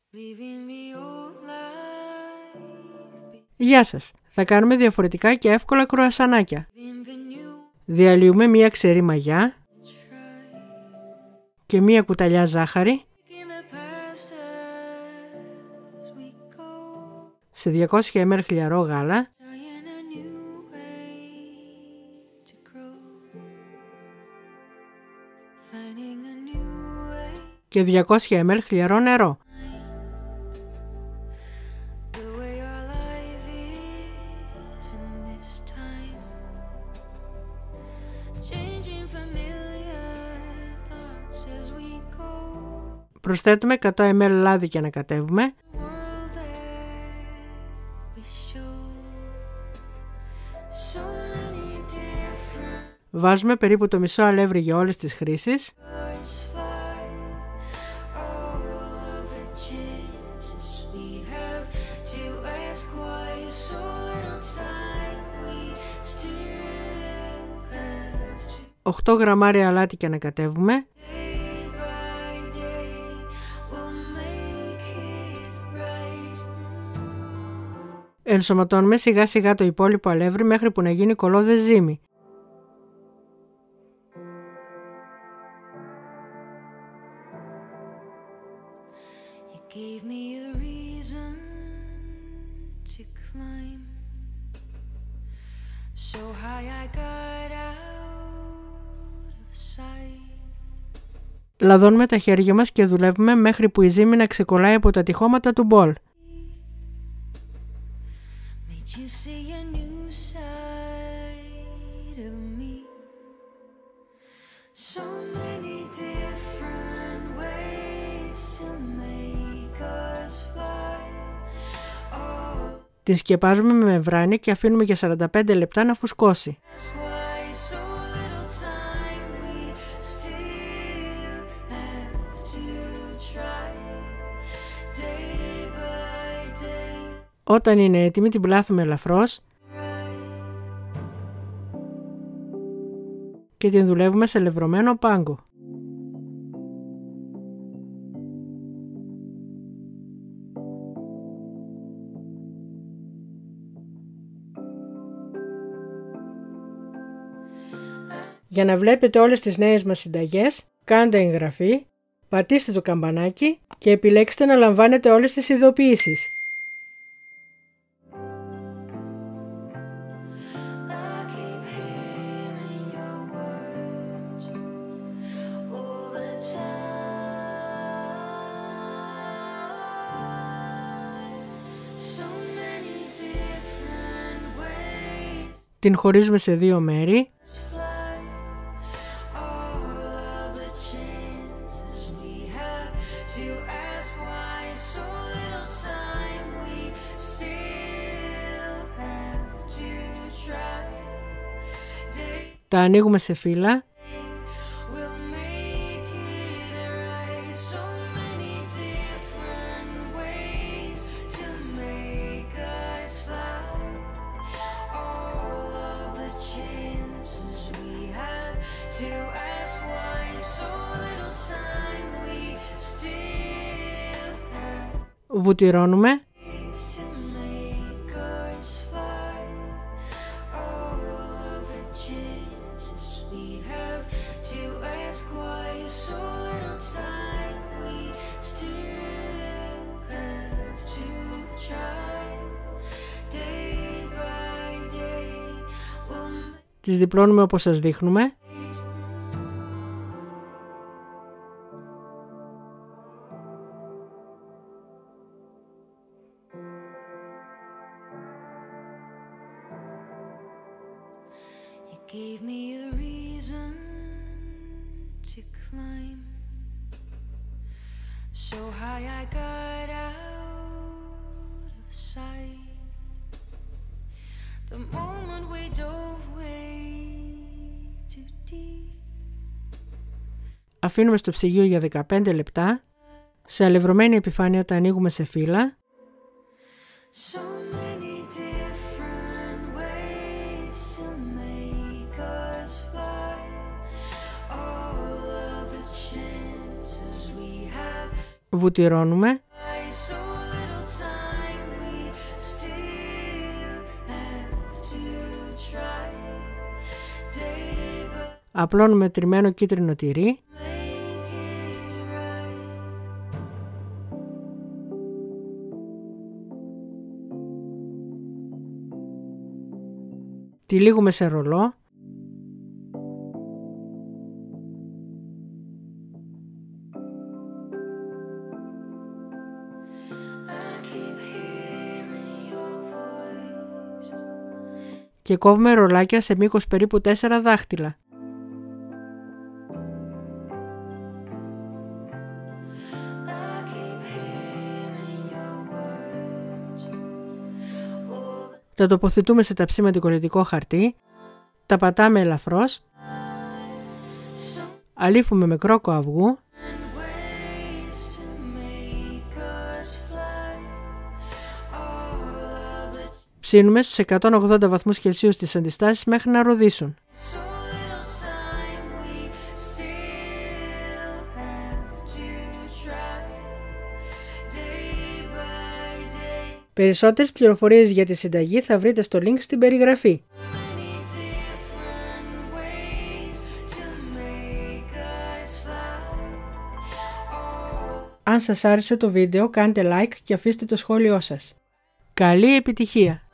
Γεια σας! Θα κάνουμε διαφορετικά και εύκολα κρουασανάκια. Διαλύουμε μία ξερή μαγιά και μία κουταλιά ζάχαρη σε 200 ml χλιαρό γάλα και 200 ml χλιαρό νερό. Προσθέτουμε 100 ml λάδι και ανακατεύουμε. Βάζουμε περίπου το μισό αλεύρι για όλες τις χρήσεις. Οχτώ γραμμάρια αλάτι και ανακατεύουμε. Ενσωματώνουμε σιγά σιγά το υπόλοιπο αλεύρι μέχρι που να γίνει κολόδες ζύμη. Λαδώνουμε τα χέρια μας και δουλεύουμε μέχρι που η ζύμη να ξεκολλάει από τα τυχώματα του μπολ. Την σκεπάζουμε με μεμβράνη και αφήνουμε για 45 λεπτά να φουσκώσει. Όταν είναι έτοιμη την πλάθουμε ελαφρώς και την δουλεύουμε σε λευρωμένο πάγκο. Για να βλέπετε όλες τις νέες μας συνταγές, κάντε εγγραφή, πατήστε το καμπανάκι και επιλέξτε να λαμβάνετε όλες τις ειδοποιήσεις. Την χωρίζουμε σε δύο μέρη. Τα ανοίγουμε σε φύλλα. Βουτυρώνουμε. Τις διπλώνουμε όπως σας δείχνουμε. Gave me a reason to climb so high I got out of sight. The moment we dove way too deep. Αφήνουμε στο ψυγείο για 15 λεπτά. Σε αλευρωμένη επιφάνεια τα ανοίγουμε σε φύλλα. So many different ways to make us fly. All of the chances we have. Βουτυρώνουμε. Απλώνουμε τριμμένο κίτρινο τυρί. Τυλίγουμε σε ρολό. Και κόβουμε ρολάκια σε μήκος περίπου 4 δάχτυλα. Τα τοποθετούμε σε ταψί με κολλητικό χαρτί, τα πατάμε ελαφρώς, αλείφουμε με κρόκο αυγού, ψήνουμε στους 180 βαθμούς Κελσίου στις αντιστάσεις μέχρι να ροδίσουν. Περισσότερες πληροφορίες για τη συνταγή θα βρείτε στο link στην περιγραφή. Αν σας άρεσε το βίντεο, κάντε like και αφήστε το σχόλιο σας. Καλή επιτυχία!